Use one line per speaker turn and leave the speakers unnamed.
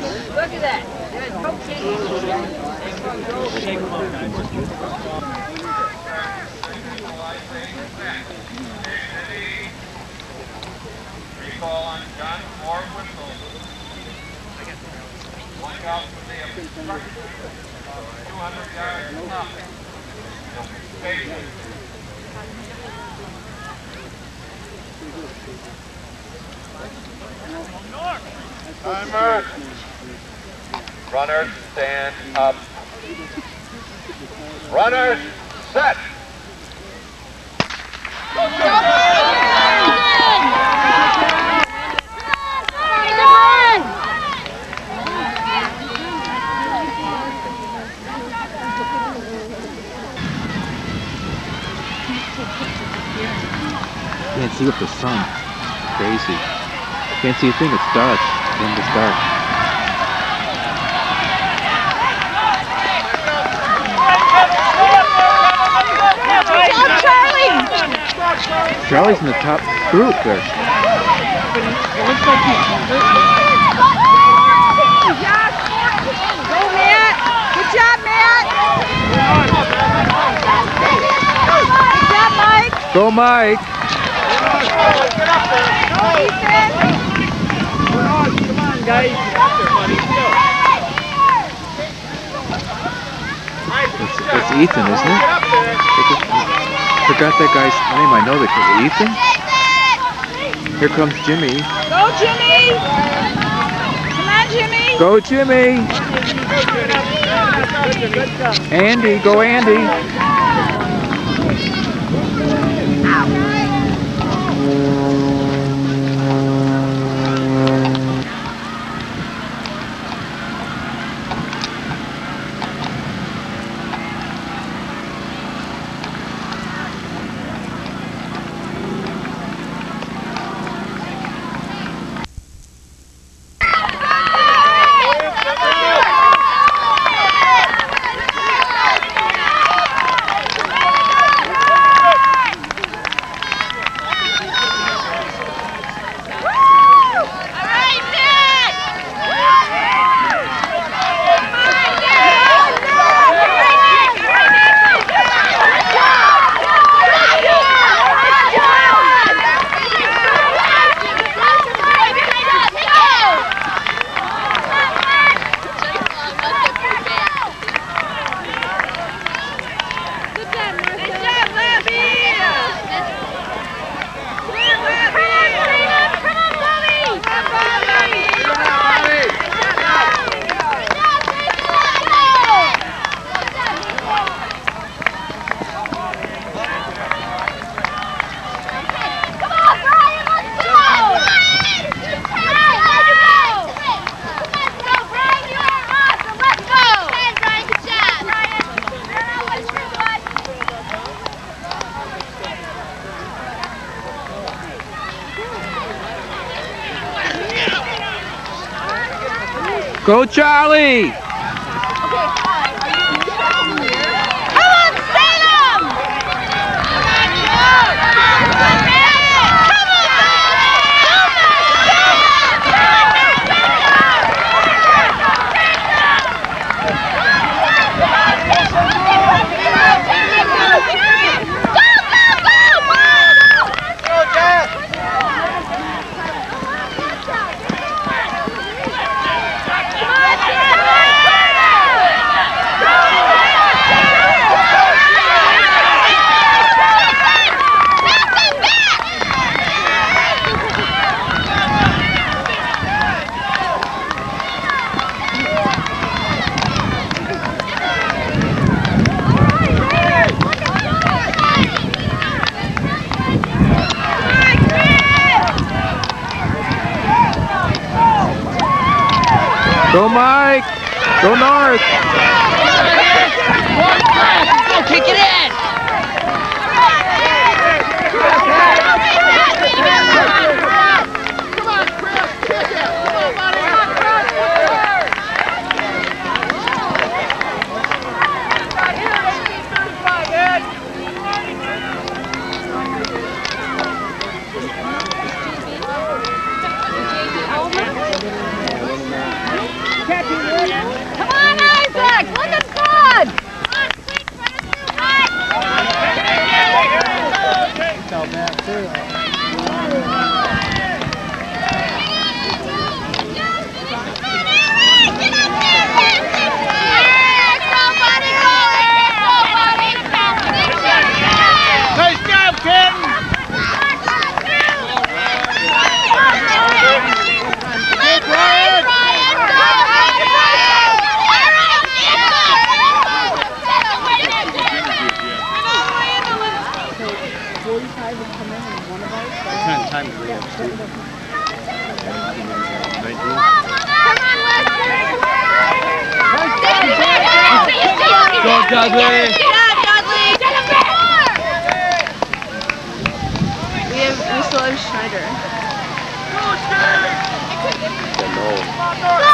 Look at that.
Recall on gun or whistle. Look out for the obstruction. 200 yards up. Station. Timer. Runners stand up. Runners set.
Can't see with the sun. Crazy. Can't see a thing. It's dark. And it's dark. Charlie's in the top group there.
It looks like he's Go, Matt! Good job, Matt! Good job, Mike!
Go, Mike!
Go, Ethan!
Come on, guys.
It's Ethan, isn't it? Forgot that guy's name. I know that Ethan. Here comes Jimmy.
Go, Jimmy! Come on, Jimmy!
Go, Jimmy! Andy, go, Andy! Go, Charlie! Go, Mike! Go north!
Go, kick it in!
Come on, Chris, kick it! Come on, buddy!
Dudley!
Good job, Dudley! We still have Schneider.
No.